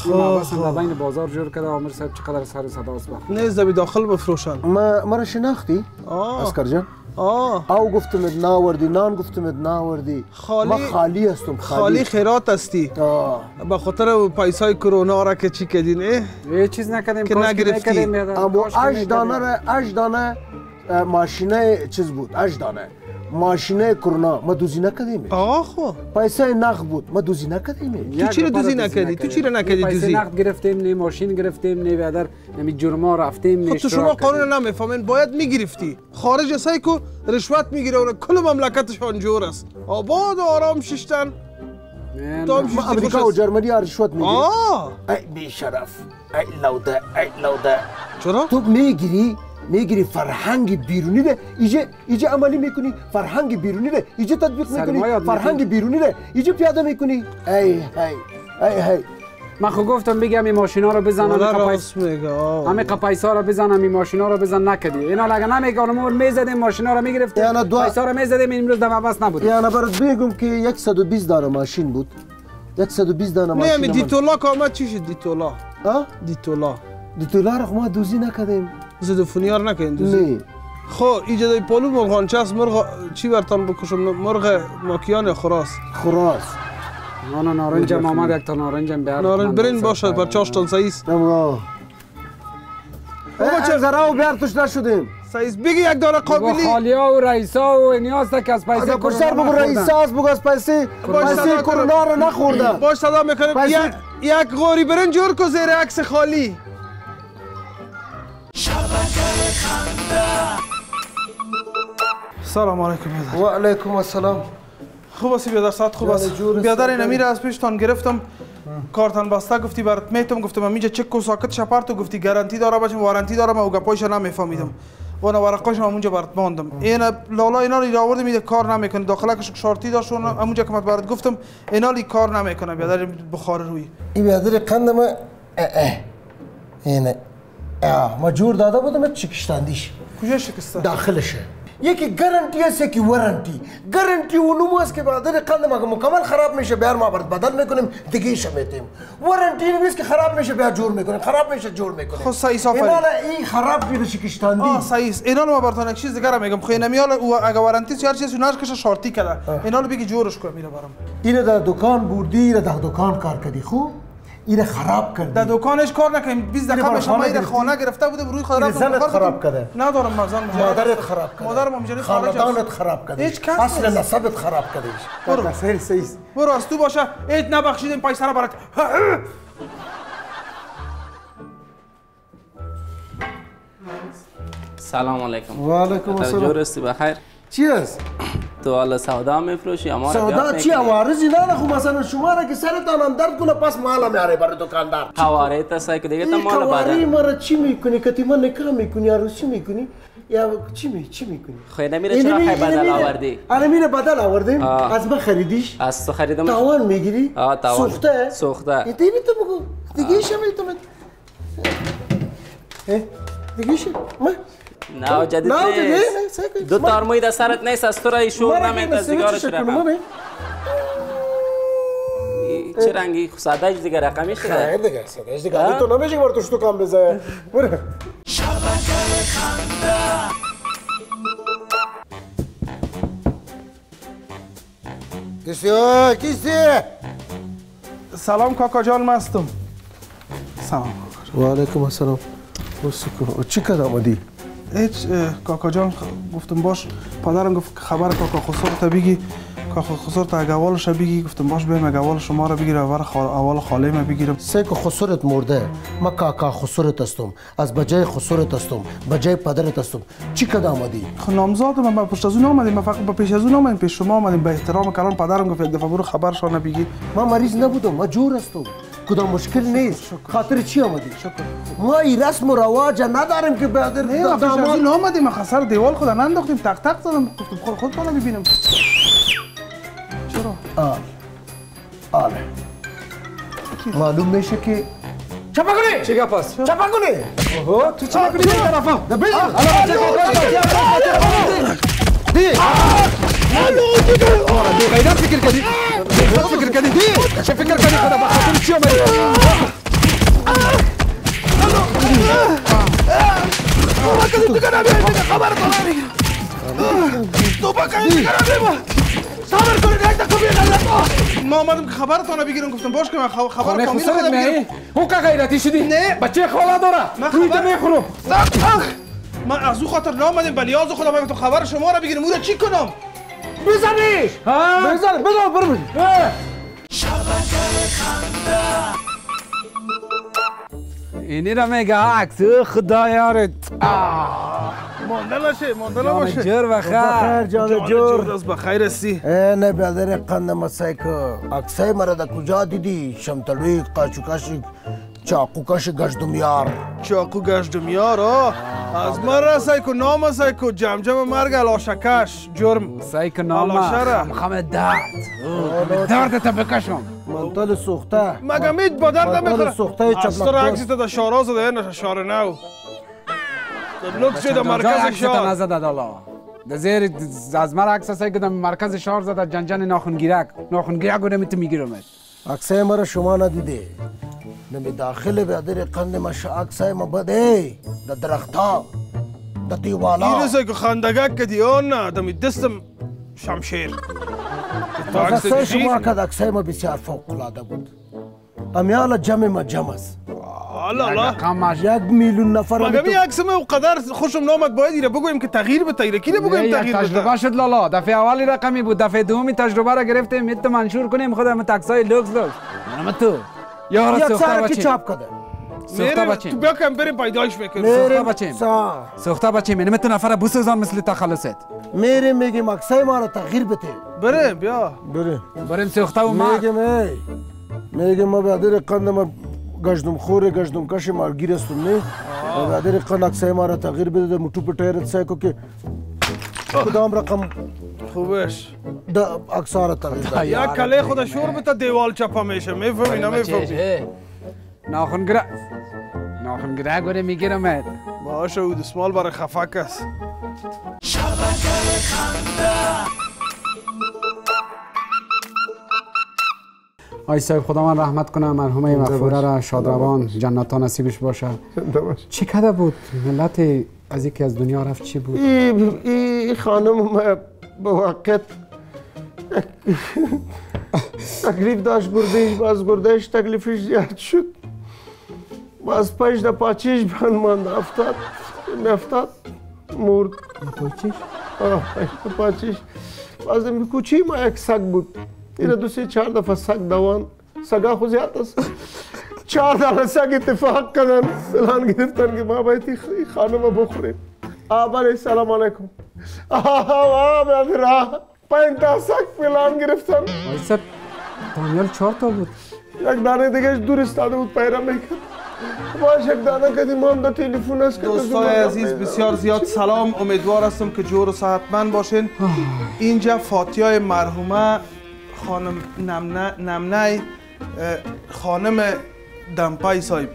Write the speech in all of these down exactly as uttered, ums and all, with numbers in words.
ما بس در بین بازار جور کرده عامر صاحب چقدر سر صداست بخ نیز در داخل بفروشن. ما مرا شناختی؟ آه اسکر جان؟ آه او گفتمت ناوردی نان گفتمت ناوردی خالی ما خالی هستم خالی خالی خیرات هستی. آه به خاطر پیسای کرونا را که چی کردین اه؟ یه چیز نکردیم که نگرفتی. اما اش دانه را اش دانه ماشینه چیز بود اش دانه ماشینه کرونا ما دوزی نکردیم. آقا خو پیسه نقد بود ما دوزی نکردیم. تو چی رو دوزی نکردی؟ تو چی رو نکردی دوزی؟ پیسه نقد گرفتیم نه ماشین گرفتیم نه بعد نمی جرما رفتیم نه. خب تو شما قانون نمیفهمین باید میگرفتی. خارج سای کو رشوت میگیره و کل مملکتشان جور است. آباد و آرام ششتن. ما امریکا و جرمنی رشوت میگیری. آه ای بی شرف ای لوده ای لوده. چرا؟ تو میگیری میگیری فرهنگ بیرونی ده ایجا ایجا عملی میکنی فرهنگ بیرونی ده ایجا تطبیق میکنی فرهنگ بیرونی ده ایجا پیاده میکنی ای هی ای هی من خو گفتم بگم این ماشینا رو بزنم راست میگه همه قپایسا رو بزنم این ماشینا رو بزن نکدی اینا لگه نمیگم میزدیم ماشینا رو میگرفتیم پیسا رو میزدیم امروز دم عوض نبود یعنی برات بگم که صد و بیست دانه ماشین بود صد و بیست دانه ماشین نه دیتولا که آمد چی شد دیتولا ها دیتولا دیتولا رو ما دوزی نکردیم زدفونیار نکنین دوزی نه خو ایجادای پالو مرغانچه است مرغ چی برتان بکشم مرغ ماکیان خراس خراس نه نارنجم آمد یک تا نارنجم بیار نارنج برین باشد بر چاشتان ساییس آقا چه زراو بیار توش نشدیم ساییس بگی یک دانه قابلی خالیا و رئیسا و نیاز تا کس پیسه اگه کشتر بگو رئیسا است بگو از پیسه پیسه کرونا رو نخورده باش صدا میکنم یک غوری برین جور کو زیر عکس خالی سلام علیکم و علیکم السلام خوب هستی بیادر ساعت خوب است بیادر این امیر از پیشتان گرفتم کارتان بسته گفتی برات میتم گفتم اینجا چک و ساکت شپارت و گفتی گارانتی داره باشم وارنتی دارم و گپایش نمیفهمیدم و انا ورقاش هم اونجا برات ماندم این لالا اینا رو آورده میده کار نمیکنه داخلش شارتی داشت اونجا که برات گفتم اینا لی کار نمیکنه بیادر بخار روی این بیادر قندم اه اه اینه اه ما جور داده بودم چکشتندیش کجا شکسته داخلشه یکی گارانتی است یکی وارنتی گارانتی اونم است که بعد قندم اگه مکمل خراب میشه بیار ما برات بدل میکنیم دیگه ایش میتیم وارنتی نیست که خراب میشه بیار جور میکنیم خراب میشه جور میکنیم خب سایس آفرین اینا این خراب میشه شکشتندی آه سایس اینا رو ما براتون یک چیز دیگه را میگم خو نمیال اگه وارنتی هر چیزی ناش کشه شارتی کرده اینا رو بگی جورش کو میره برام اینو در دکان بردی در دکان کار کردی خوب اینو خراب کردی در دکانش کار نکنیم بیست دقیقه میشه ما اینو خانه گرفته بوده روی خود رفتم خراب کرده ندارم مازن مادرت خراب کرده مادرم اینجوری خاندانت خراب کرده هیچ کس اصل نسبت خراب کرده برو سهل سیس برو از تو باشه ایت نبخشیدیم پیسه را برات سلام علیکم و علیکم السلام جور استی بخیر چی است تو حالا سودا میفروشی اما سودا چی عوارضی نه خو مثلا شما را که سرتان هم درد کنه پس مال میاره برای دکاندار قواره تا که دیگه تا مال بعد قواره مرا چی میکنی که من نکام میکنی یا چی میکنی یا چی می چی میکنی خیر نمیره چرا خیر بدل آوردی آره میره بدل آوردیم از من خریدیش از تو خریدم تاوان میگیری آه تاوان سوخته سوخته دیگه تو بگو دیگه ایش میتونم دیگه ایش ما نه جدید نیست دو تا ارموی در سرت نیست از تو را شور نمیت از دیگارش رقم چه رنگی ساده دیگه رقمی شده خیر دیگه ساده دیگه تو نمیشه بار توش تو کام بزنه برو شبکه خنده کسی ها کسی سلام کاکا جان مستم سلام و علیکم السلام و چی کد آمدی؟ هیچ کاکا جان گفتم باش پدرم گفت خبر کاکا خسر تا بگی کاکا خسر تا اگه اولش بگی گفتم باش بریم اگه اول شما را بگیره اول اول خاله ما بگیرم سه که خسرت مرده ما کاکا خسرت هستم از بجای خسرت هستم بجای پدرت هستم چی کد آمدی؟ خب نامزاد من پشت از اون آمدیم من فقط با پیش از اون آمدیم پیش شما آمدیم به احترام کلام پدرم گفت یک دفعه برو خبرشان بگی ما مریض نبودم ما جور هستم کدام مشکل نیست خاطر چی آمدی؟ ما این رسم و رواج نداریم که بعد نه پیش از اون آمدیم خسر دیوال خود ننداختیم تق تق زدم گفتم خود خودتون ببینم چرا؟ آه آله معلوم میشه که چپا کنی! چی گپ است؟ چپا کنی! اوه تو چی میکنی این طرفا؟ دبی! دی! غیرت فکر کردی؟ غیرت فکر کردی دی! چه فکر کردی خدا بخاطر چی آمدی؟ خبر تو نمیگیرم تو با کنید دیگر نمیگیرم صبر کنید یک دقیقه بیاد ما آمدم که خبرتان بگیرم گفتم باش که من خبر کامیل خودم بگیرم اون که غیرتی شدی؟ نه بچه خاله داره روی تو میخورم من از او خاطر نامدیم به لیاز خودم اگه تو خبر شما را بگیرم او را چی کنم؟ بزنیش بزن بدو برو شبکه خنده اینی را میگه عکس خدا یارت مانده نشه مانده نباشه جان جور بخیر جان جور دست بخیر هستی نه برادر قندم سایکو عکسای مرا در کجا دیدی؟ شمتلوی قاچوکاشی چاقوکاش گشتمیار چاقو گشتمیار آه از مرا سایکو نام سایکو جم جم مرگ علاشکش جرم سایکو نام خم خم درد درد تا بکشم منطل سوخته مگه میت با درد میخوره سوخته از تو عکسی تا در شارا زده نشه شار نو لوکس در مرکز شار نزده دالا در زیر از مرا عکس سایکو در مرکز شار زده جنجن ناخونگیرک ناخونگیرک رو نمیتو میگیرم عکسای مرا شما ندیده نمی داخل برادر قند ما عکسای ما بده در درختا در دیوالا این روزه که خندگک کدی آن نه دمی دستم شمشیر عکسای شما که عکسای ما بسیار فوق العاده بود امیال جمع ما جمع است یک میلیون نفر مگه می عکس ما قدر خوشم نامد باید ایره بگویم که تغییر بده ایره کی بگویم تغییر بده تجربه شد لالا دفعه اولی رقمی بود دفعه دومی تجربه را گرفتیم میت منشور کنیم خودم عکسای لوکس لوکس منم تو یارو سوخته بچه چاپ کده سوخته بچه تو بیا کم بریم پیدایش میکنیم سوخته بچه سوخته بچه منم تو نفر بوسوزان مثل تخلصت میریم میگیم عکسای ما را تغییر بده بریم بیا بریم بریم سوخته و ما میگیم ای میگیم ما برادر قند ما گشتم خوره گشتم کش مالگیر استم نه برادر قند عکسای ما را تغییر بده موتو په ټایر سایکو کې کدام رقم خوبش د عکسا را تغییر بده یا کله خود شور بتا دیوال چپا میشه میفهمی نمیفهمی ناخونگره ناخونگره گوره میگیرم باشه او دسمال برای خفک است شبکه خنده آی صاحب خدا من رحمت کنه مرحومه مغفوره را شادروان جنت ها نصیبش باشه چی کده بود ملت از یکی از دنیا رفت چی بود این خانم به وقت تکلیف داشت گردهش باز گردهش تکلیفش زیاد شد باز پنج ده پاچیش بند ماند افتاد افتاد مرد پاچیش؟ آه پنج ده پاچیش باز این کوچی ما یک سگ بود اینا دو سه چهار دفعه سگ دوان سگا خود زیاد است چهار دفعه سگ اتفاق کردن سلام گرفتن که ما باید این خانم بخوریم آبا سلام علیکم آه آه برادر آه پنج تا سگ فلان گرفتن آی صاحب دانیال چهار تا بود یک دانه دیگه دور استاده بود پیرا میکرد باش یک دانه کدی ما هم در تلفن است که دوستای عزیز بسیار زیاد سلام امیدوار هستم که جور و صحتمند باشین اینجا فاتیای مرحومه خانم نمنه نمنه خانم دمپای صاحب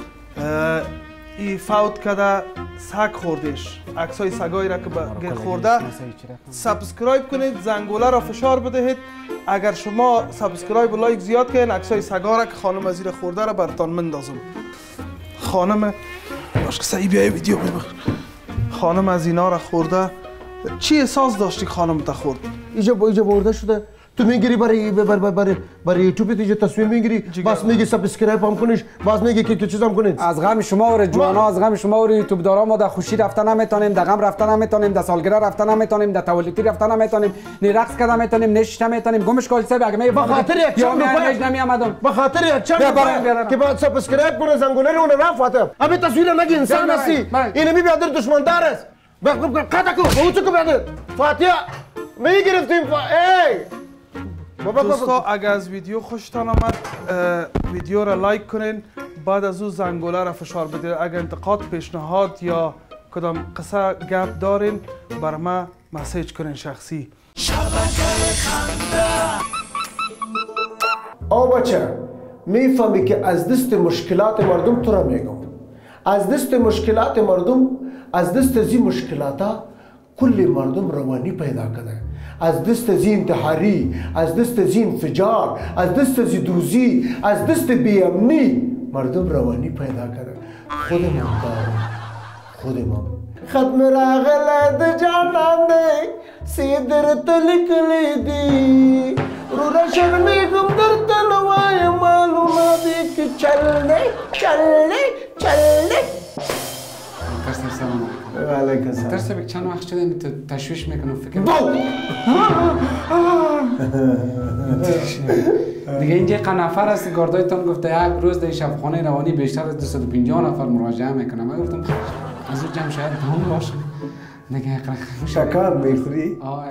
ای فوت کده سگ خوردش عکسای سگایی را که به خورده سابسکرایب کنید زنگوله را فشار بدهید اگر شما سابسکرایب و لایک زیاد کنید عکسای سگا را که خانم از این خورده را براتان مندازم خانم باش که سعی بیای ویدیو ببر خانم از اینا را خورده چی احساس داشتی خانم تا خورد اینجا با اینجا برده شده تو میگیری برای برای برای برای یوتیوب دیگه تصویر میگیری باز میگی سابسکرایب هم کنیش باز میگی که چیز هم کنید از غم شما و جوانا از غم شما و یوتیوب دارا ما در خوشی رفتن نمیتونیم در غم رفتن نمیتونیم در سالگرد رفتن نمیتونیم در تولدی رفتن نمیتونیم نه رقص کردن نمیتونیم نه شش نمیتونیم گمش کول سه اگه می به خاطر یک چند روپیه نمیامدم به خاطر یک چند روپیه که بعد سابسکرایب کنه زنگوله رو رفت ابی تصویر نگی انسان هستی این می بیادر دشمن دار است قطع کو او چه کو بیادر فاتحه میگرفتیم ای دوستا اگر از ویدیو خوشتان آمد ویدیو را لایک کنین بعد از او زنگوله را فشار بدید اگر انتقاد پیشنهاد یا کدام قصه گپ دارین بر ما مسیج کنین شخصی شبکه خنده آو بچه میفهمی که از دست مشکلات مردم تو را میگم از دست مشکلات مردم از دست زی مشکلاتا کل مردم روانی پیدا کنه از دست زی انتحاری از دست زی انفجار از دست زی دوزی از دست بیامنی مردم روانی پیدا کرد خود ممکن خود مم ختم راغله د جانان دی سیدر تلکلی دی رو را شرمیگم در تلوای معلومه دی که چل دی چل دی چل دی دکتر سلام علیکم دکتر السلام صاحب چند وقت شده این تو تشویش میکنم فکر دیگه اینجا قنفر است گاردایتان گفته یک روز در شفاخانه روانی بیشتر از دویست و پنجاه نفر مراجعه میکنم من گفتم از اون جمع شاید دام باشه دیگه شکر میخوری؟ آه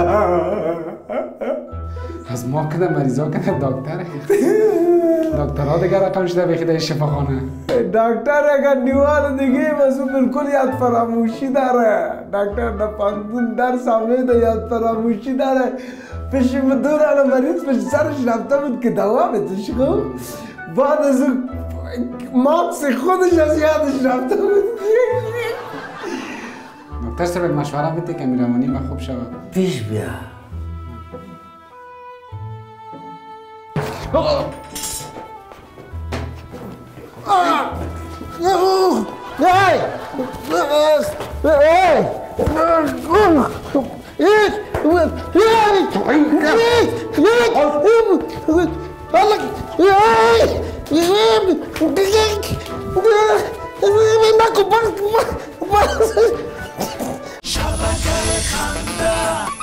از ما کده مریضا کده دکتر دکترها دیگه رقم شده بخی در شفاخانه دکتر اگر نیوال دیگه واسه بالکل یاد فراموشی داره دکتر در پانزون در سامه ده یاد فراموشی داره پیش مدور علا مریض پیش سرش رفته بود که دوا بتش خب بعد از ماکس خودش از یادش رفته بود دکتر صاحب مشوره بده که میروانی ما خوب شود پیش بیا شبکه خنده